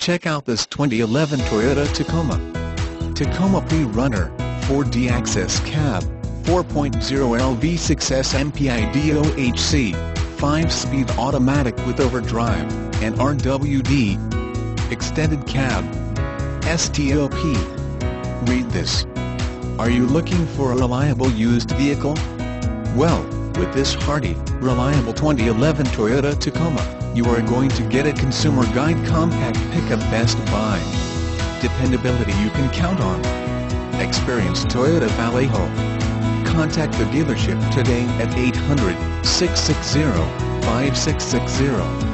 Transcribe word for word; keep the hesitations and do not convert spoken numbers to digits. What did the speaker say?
Check out this twenty eleven Toyota Tacoma. Tacoma PreRunner, four D Access Cab, four point oh L V six S M P I D O H C, five speed automatic with overdrive, and R W D. Extended Cab. Stop. Read this. Are you looking for a reliable used vehicle? Well, with this hardy, reliable twenty eleven Toyota Tacoma, you are going to get a consumer guide compact pickup best buy. Dependability you can count on. Experience Toyota Vallejo. Contact the dealership today at eight hundred, six six zero, five six six zero.